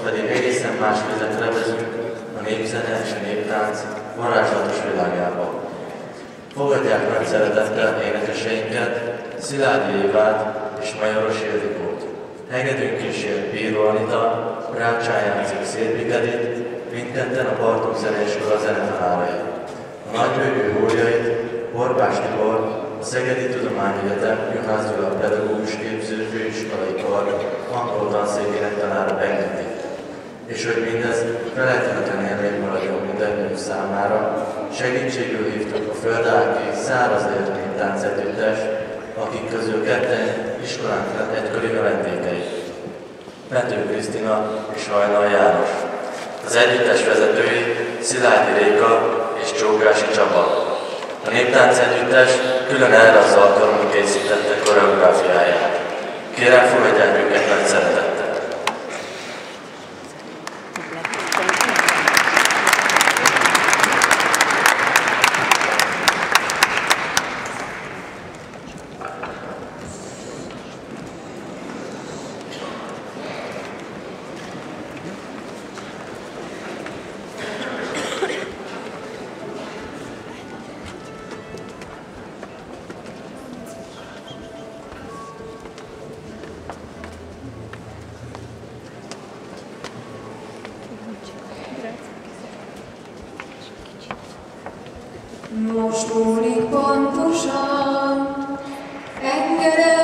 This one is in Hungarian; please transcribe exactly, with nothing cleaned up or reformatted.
pedig egészen más között levezünk a népzene és a néptánc varázslatos világába. Fogadják nagy szeretettel énekeseinket, Szilágyi Évát és Majoros Ildikót. Hegedűn kísért Bíró Anita, Rácsán játszik Szépi Edith, mindketten a Bartók Zeneiskola zenetanárai. A nagybőgő hóllyait Borbás Tibor, a Szegedi Tudományegyetem Juhász Gyula pedagógus képző főiskolai kar angol tanszékének tanára Bengedik. És hogy mindez felejthetetlen élmény maradjon mindannyiunk számára, segítségül hívtuk a Földáki Száraz Élt Néptánc együttes, akik közül ketten iskolánk egykori vendégei, Pető Krisztina és Hajnal János. Az együttes vezetői Szilágyi Réka és Csókási Csaba. A néptánc együttes külön erre az alkalomra készítette koreográfiáját. Kérem, fogadják őket nagy szeretettel. Most múlik pontosan, engedem.